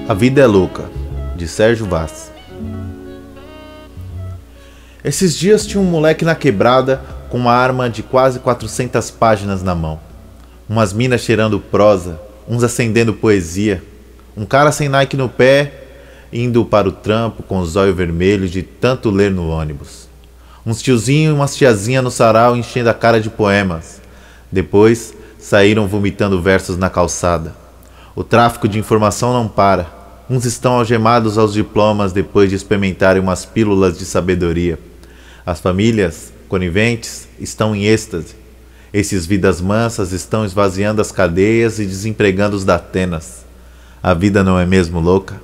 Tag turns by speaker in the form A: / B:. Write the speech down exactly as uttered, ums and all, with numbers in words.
A: A Vida é Louca, de Sérgio Vaz. Esses dias tinha um moleque na quebrada com uma arma de quase quatrocentas páginas na mão. Umas minas cheirando prosa, uns acendendo poesia. Um cara sem Nike no pé, indo para o trampo com os olhos vermelhos de tanto ler no ônibus. Uns tiozinho e umas tiazinha no sarau enchendo a cara de poemas. Depois saíram vomitando versos na calçada. O tráfico de informação não para. Uns estão algemados aos diplomas depois de experimentarem umas pílulas de sabedoria. As famílias, coniventes, estão em êxtase. Esses vidas mansas estão esvaziando as cadeias e desempregando os datenas. A vida não é mesmo louca?